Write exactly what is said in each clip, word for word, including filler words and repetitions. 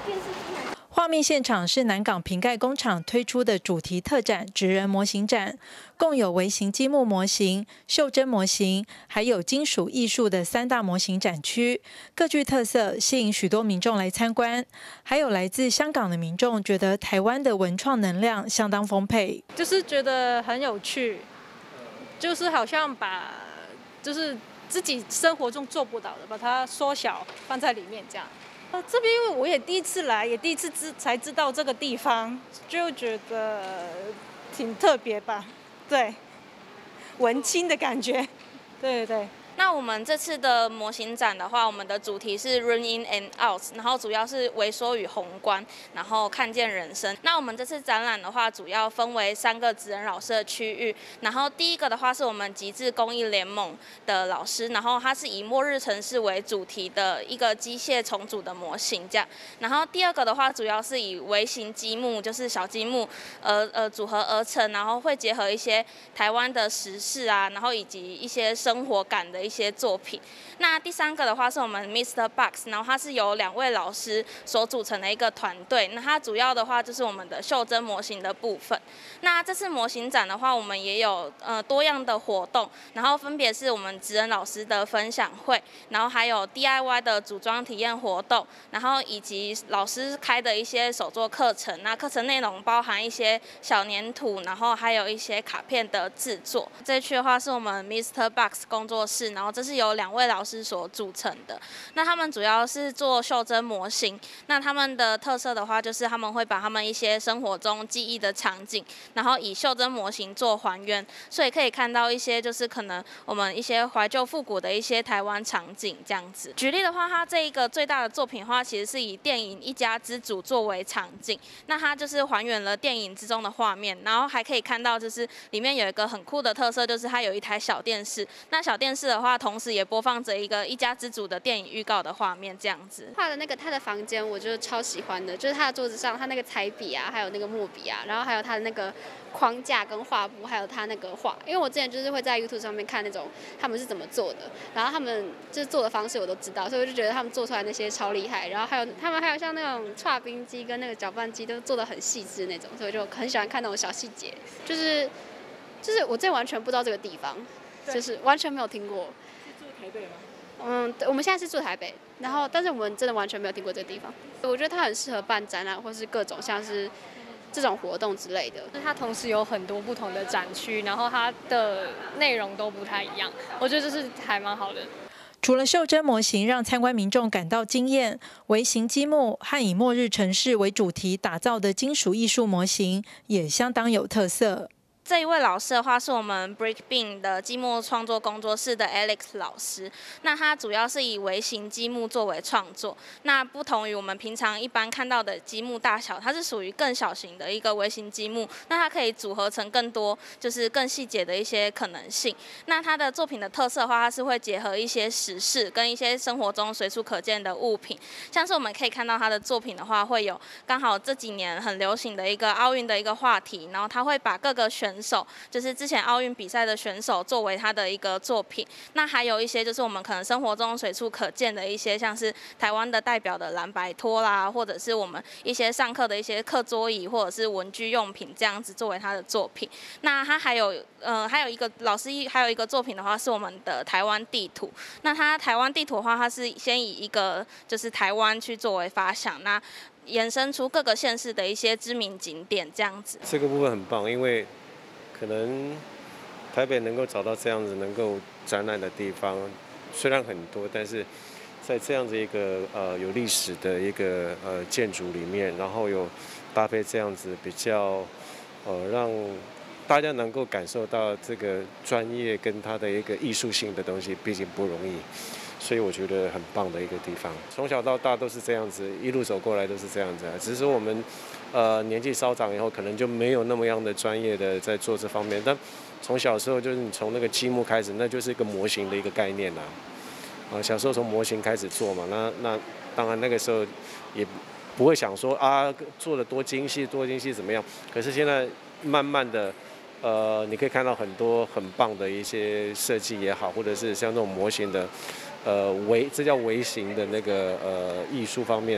画面现场是南港瓶盖工厂推出的主题特展职人模型展，共有微型积木模型、袖珍模型，还有金属艺术的三大模型展区，各具特色，吸引许多民众来参观。还有来自香港的民众觉得台湾的文创能量相当丰沛， 就是觉得很有趣，就是好像把就是自己生活中做不到的，把它缩小放在里面这样。呃，这边因为我也第一次来，也第一次知才知道这个地方，就觉得挺特别吧，对，文青的感觉，对对对。 那我们这次的模型展的话，我们的主题是 Run In and Out， 然后主要是微缩与宏观，然后看见人生。那我们这次展览的话，主要分为三个职人老师的区域。然后第一个的话是我们极致公益联盟的老师，然后他是以末日城市为主题的一个机械重组的模型这样。然后第二个的话，主要是以微型积木，就是小积木，呃呃组合而成，然后会结合一些台湾的时事啊，然后以及一些生活感的一些作品。那第三个的话是我们 Mister Box， 然后它是由两位老师所组成的一个团队。那它主要的话就是我们的袖珍模型的部分。那这次模型展的话，我们也有呃多样的活动，然后分别是我们职人老师的分享会，然后还有 D I Y 的组装体验活动，然后以及老师开的一些手作课程。那课程内容包含一些小粘土，然后还有一些卡片的制作。这一区的话是我们 Mister Box 工作室。然后这是由两位老师所组成的，那他们主要是做袖珍模型。那他们的特色的话，就是他们会把他们一些生活中记忆的场景，然后以袖珍模型做还原，所以可以看到一些就是可能我们一些怀旧复古的一些台湾场景这样子。举例的话，它这一个最大的作品的话，其实是以电影《一家之主》作为场景，那它就是还原了电影之中的画面，然后还可以看到就是里面有一个很酷的特色，就是它有一台小电视。那小电视的话，同时也播放着一个一家之主的电影预告的画面，这样子。 画的那个他的房间，我就是超喜欢的，就是他的桌子上，他那个彩笔啊，还有那个墨笔啊，然后还有他的那个框架跟画布，还有他那个画。因为我之前就是会在 YouTube 上面看那种他们是怎么做的，然后他们就是做的方式我都知道，所以我就觉得他们做出来那些超厉害。然后还有他们还有像那种刨冰机跟那个搅拌机都做的很细致那种，所以我就很喜欢看那种小细节。就是就是我之前完全不知道这个地方，就是完全没有听过。 台北吗？ 嗯，我们现在是住台北，然后但是我们真的完全没有听过这个地方。我觉得它很适合办展览，或是各种像是这种活动之类的。 它同时有很多不同的展区，然后它的内容都不太一样，我觉得这是还蛮好的。 除了袖珍模型让参观民众感到惊艳，微型积木和以末日城市为主题打造的金属艺术模型也相当有特色。 这一位老师的话是我们 Brick Bean 的积木创作工作室的 Alex 老师，那他主要是以微型积木作为创作，那不同于我们平常一般看到的积木大小，它是属于更小型的一个微型积木，那它可以组合成更多就是更细节的一些可能性。那他的作品的特色的话，它是会结合一些时事跟一些生活中随处可见的物品，像是我们可以看到他的作品的话，会有刚好这几年很流行的一个奥运的一个话题，然后他会把各个选选手，就是之前奥运比赛的选手作为他的一个作品。那还有一些就是我们可能生活中随处可见的一些，像是台湾的代表的蓝白拖啦，或者是我们一些上课的一些课桌椅或者是文具用品这样子作为他的作品。那他还有呃还有一个老师还有一个作品的话是我们的台湾地图。那他台湾地图的话，他是先以一个就是台湾去作为发想，那延伸出各个县市的一些知名景点这样子。 这个部分很棒，因为可能台北能够找到这样子能够展览的地方，虽然很多，但是在这样子一个呃有历史的一个呃建筑里面，然后有搭配这样子比较呃让大家能够感受到这个专业跟它的一个艺术性的东西，毕竟不容易。所以我觉得很棒的一个地方，从小到大都是这样子，一路走过来都是这样子啊。只是说我们，呃，年纪稍长以后，可能就没有那么样的专业的在做这方面。但从小时候就是你从那个积木开始，那就是一个模型的一个概念啦。啊，小时候从模型开始做嘛，那那当然那个时候也不会想说啊做的多精细多精细怎么样。可是现在慢慢的。呃，你可以看到很多很棒的一些设计也好，或者是像那种模型的，呃微这叫微型的那个呃艺术方面，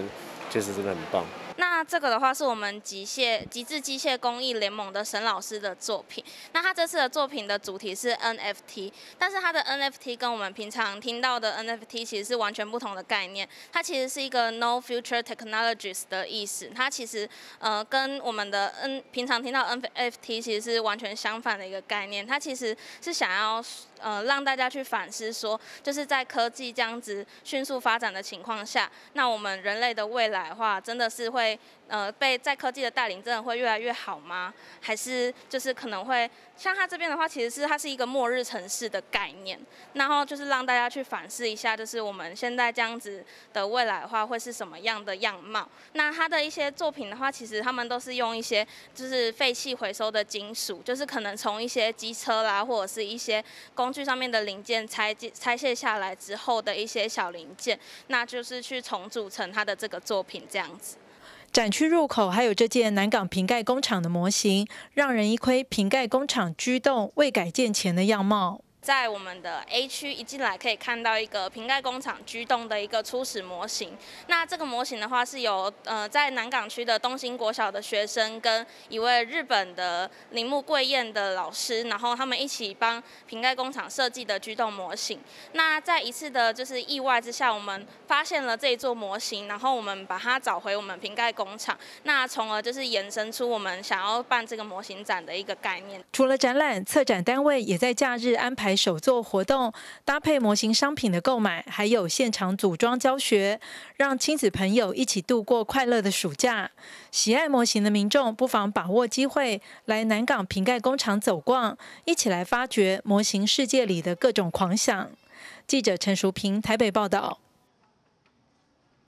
就是真的很棒。 那这个的话是我们极械极致机械工艺联盟的沈老师的作品。那他这次的作品的主题是 N F T， 但是他的 N F T 跟我们平常听到的 N F T 其实是完全不同的概念。它其实是一个 No Future Technologies 的意思。它其实呃跟我们的 N 平常听到 N F T 其实是完全相反的一个概念。它其实是想要呃让大家去反思说，就是在科技这样子迅速发展的情况下，那我们人类的未来的话，真的是会呃被在科技的带领，真的会越来越好吗？还是就是可能会像它这边的话，其实是它是一个末日城市的概念，然后就是让大家去反思一下，就是我们现在这样子的未来的话，会是什么样的样貌？那它的一些作品的话，其实他们都是用一些就是废弃回收的金属，就是可能从一些机车啦，或者是一些工具上面的零件拆拆卸下来之后的一些小零件，那就是去重组成它的这个作品这样子。 展区入口还有这件南港瓶盖工厂的模型，让人一窥瓶盖工厂居栋未改建前的样貌。 在我们的 A 区一进来可以看到一个瓶盖工厂居栋的一个初始模型。那这个模型的话是由呃在南港区的东兴国小的学生跟一位日本的铃木贵彦的老师，然后他们一起帮瓶盖工厂设计的居栋模型。那在一次的就是意外之下，我们发现了这一座模型，然后我们把它找回我们瓶盖工厂，那从而就是延伸出我们想要办这个模型展的一个概念。 除了展览，策展单位也在假日安排手作活动，搭配模型商品的购买，还有现场组装教学，让亲子朋友一起度过快乐的暑假。喜爱模型的民众不妨把握机会来南港瓶盖工厂走逛，一起来发掘模型世界里的各种狂想。记者陈淑平台北报道。